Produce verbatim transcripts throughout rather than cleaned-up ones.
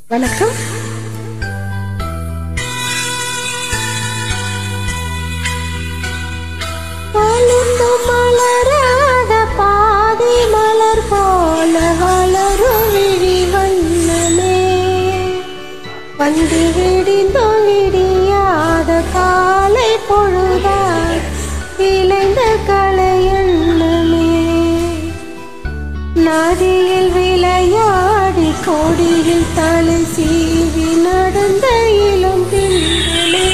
வணக்கம். மலராத பாதி மலர் போல வளரும் விழி வண்ணமே, வந்து விடிந்தோ விடியாத காலை பொழுதாய் விளைந்த கலையண்ணமே, நதியில் விளையாடி கொடியில் தலை சீவி நடந்த இளம் திங்களே,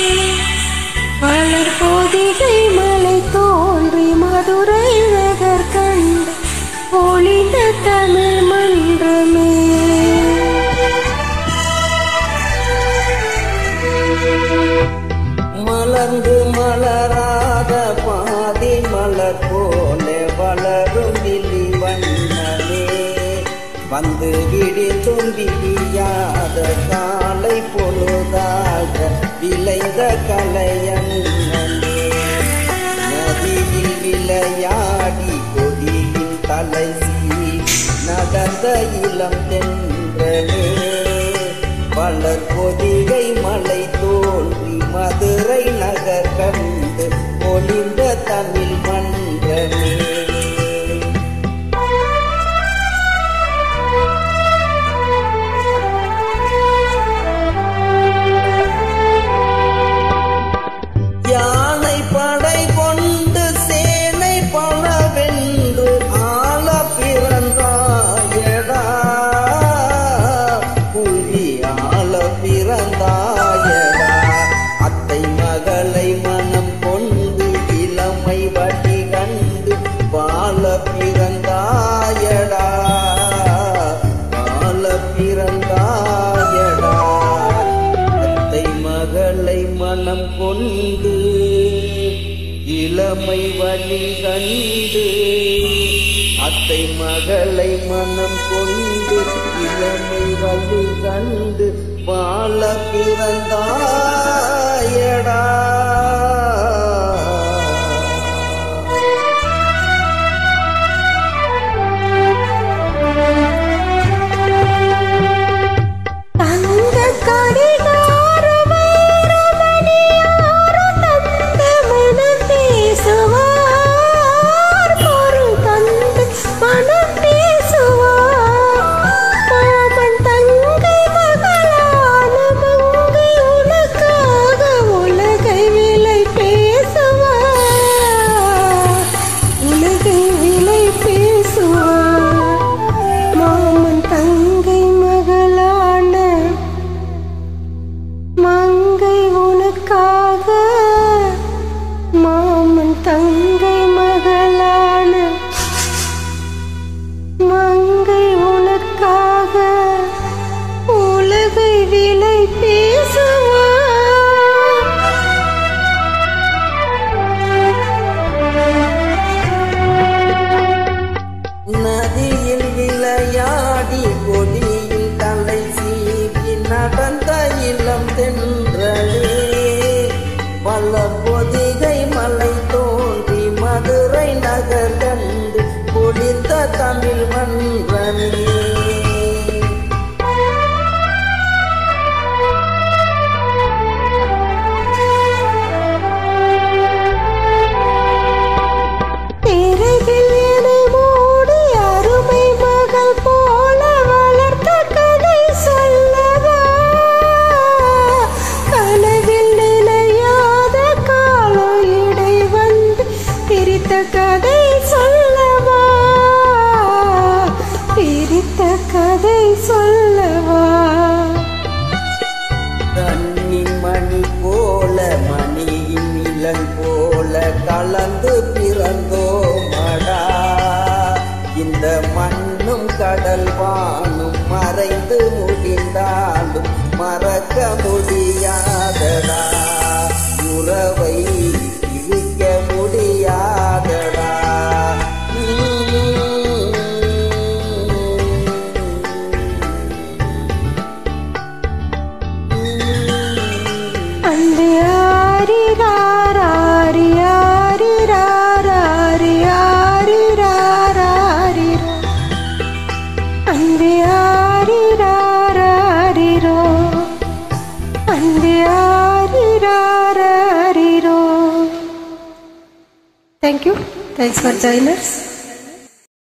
வளர் பொதிகை மலை தோன்றி மதுரை நகர் கண்டு பொழிந்த தமிழ் மன்றமே, மலர்ந்து மலராத பாதி மலர் போல வளரும் விழி வண்ணமே, வந்து விடிந்தும் விடியாத காலை பொழுதாக விளைந்த கலையண்ணமே, நதியில் விளையாடி கொடியின் தலை சீவி நடந்த இளம் தென்றலே, வளர் பொதிகை மலை தோன்றி மதுரை நகர் கண்டு பொழிந்த தமிழ் மன்றமே, யானை படை கொண்டு சேனை பலவென்று ஆள பிறந்தாயடா, புவி ஆள பிறந்தாயடா, அத்தை மகளை மனம் கொண்டு இளமை வழி கண்டு வாழ பிறந்தாயடா, வாழ பிறந்தாயடா, அத்தை மகளை மனம் கொண்டு இளமை வழி கண்டு, அத்தை மகளை மனம் கொண்டு இளமை வழி கண்டு வாழ பிறந்தாயடா. நதியில் விளையாடி கொடியில் தலை சீவி நடந்த இளம் தென்றலே, பல பொதிகை மலை தோன்றி மதுரை நகர் கண்டு பொழிந்த தமிழ் மன்றமே, கதை சொல்லவா, பிரித்த கதை சொல்லவா, கண்ணின் மணி போல மணியின் இளம் போல கலந்து பிறந்தோமடா, இந்த மண்ணும் கடல் வானும் மறைந்து முடிந்தாலும் மறக்க முடியாதடா, உறவை பிரிக்க முடியாதடா. அன்பே ஆரிராரி ஆரிராரி ஆரிராரி, அன்பே ஆரிராரி Thank you. Thanks for joining us.